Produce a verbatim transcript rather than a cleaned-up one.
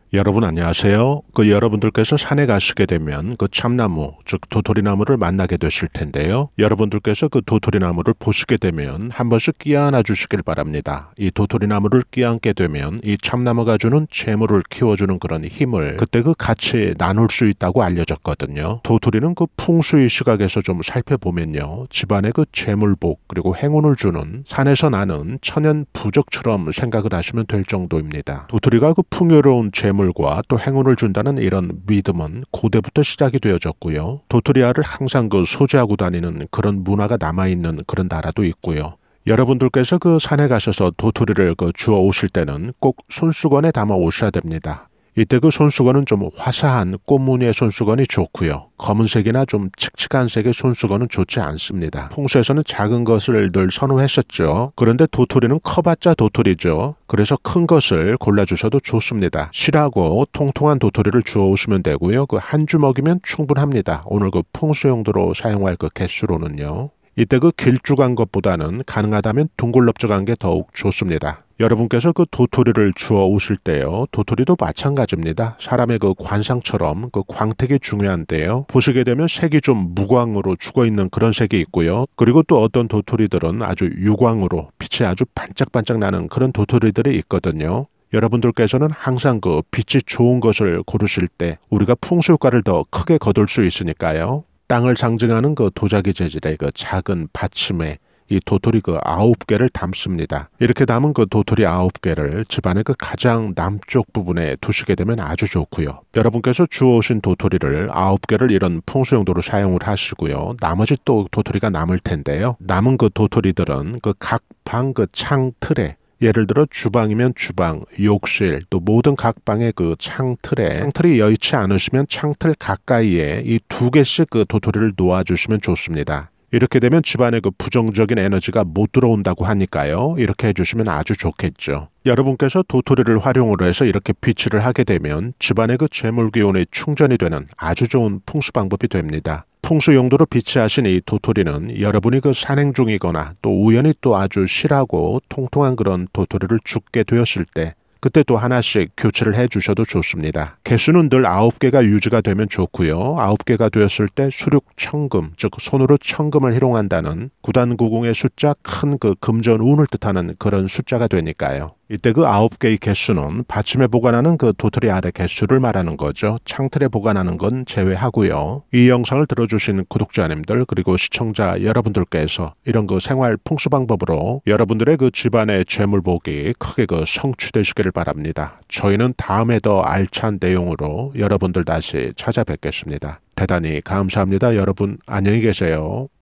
여러분 안녕하세요. 그 여러분들께서 산에 가시게 되면 그 참나무, 즉 도토리나무를 만나게 되실 텐데요. 여러분들께서 그 도토리나무를 보시게 되면 한 번씩 끼안아 주시길 바랍니다. 이 도토리나무를 끼안게 되면 이 참나무가 주는 재물을 키워주는 그런 힘을 그때 그 같이 나눌 수 있다고 알려졌거든요. 도토리는 그 풍수의 시각에서 좀 살펴보면요. 집안의 그 재물복 그리고 행운을 주는 산에서 나는 천연 부적처럼 생각을 하시면 될 정도입니다. 도토리가 그 풍요로운 재물 물과 또 행운을 준다는 이런 믿음은 고대부터 시작이 되어졌고요. 도토리알을 항상 그 소지하고 다니는 그런 문화가 남아있는 그런 나라도 있고요. 여러분들께서 그 산에 가셔서 도토리를 그 주워 오실 때는 꼭 손수건에 담아 오셔야 됩니다. 이때 그 손수건은 좀 화사한 꽃무늬의 손수건이 좋고요. 검은색이나 좀 칙칙한 색의 손수건은 좋지 않습니다. 풍수에서는 작은 것을 늘 선호했었죠. 그런데 도토리는 커봤자 도토리죠. 그래서 큰 것을 골라주셔도 좋습니다. 실하고 통통한 도토리를 주워 오시면 되고요. 그 한 주먹이면 충분합니다. 오늘 그 풍수 용도로 사용할 그 개수로는요. 이때 그 길쭉한 것보다는 가능하다면 둥글럽적한 게 더욱 좋습니다. 여러분께서 그 도토리를 주워 오실 때요. 도토리도 마찬가지입니다. 사람의 그 관상처럼 그 광택이 중요한데요. 보시게 되면 색이 좀 무광으로 죽어있는 그런 색이 있고요. 그리고 또 어떤 도토리들은 아주 유광으로 빛이 아주 반짝반짝 나는 그런 도토리들이 있거든요. 여러분들께서는 항상 그 빛이 좋은 것을 고르실 때 우리가 풍수 효과를 더 크게 거둘 수 있으니까요. 땅을 상징하는 그 도자기 재질의 그 작은 받침에 이 도토리 그 아홉 개를 담습니다. 이렇게 담은 그 도토리 아홉 개를 집안의 그 가장 남쪽 부분에 두시게 되면 아주 좋고요. 여러분께서 주워오신 도토리를 아홉 개를 이런 풍수 용도로 사용을 하시고요. 나머지 또 도토리가 남을 텐데요. 남은 그 도토리들은 그 각 방 그 창 틀에 예를 들어 주방이면 주방, 욕실, 또 모든 각 방의 그 창틀에 창틀이 여의치 않으시면 창틀 가까이에 이 두 개씩 그 도토리를 놓아주시면 좋습니다. 이렇게 되면 집안에 그 부정적인 에너지가 못 들어온다고 하니까요. 이렇게 해주시면 아주 좋겠죠. 여러분께서 도토리를 활용을 해서 이렇게 비치를 하게 되면 집안의 그 재물 기운이 충전이 되는 아주 좋은 풍수 방법이 됩니다. 풍수 용도로 비치하신 이 도토리는 여러분이 그 산행 중이거나 또 우연히 또 아주 실하고 통통한 그런 도토리를 줍게 되었을 때 그때 또 하나씩 교체를 해 주셔도 좋습니다. 개수는 늘 아홉 개가 유지가 되면 좋고요. 아홉 개가 되었을 때 수륙 천금, 즉 손으로 천금을 희롱한다는 구단구궁의 숫자 큰 그 금전운을 뜻하는 그런 숫자가 되니까요. 이때 그 아홉 개의 개수는 받침에 보관하는 그 도토리 알의 개수를 말하는 거죠. 창틀에 보관하는 건 제외하고요. 이 영상을 들어주신 구독자님들 그리고 시청자 여러분들께서 이런 그 생활 풍수 방법으로 여러분들의 그 집안의 재물복이 크게 그 성취되시기를 바랍니다. 저희는 다음에 더 알찬 내용으로 여러분들 다시 찾아뵙겠습니다. 대단히 감사합니다. 여러분 안녕히 계세요.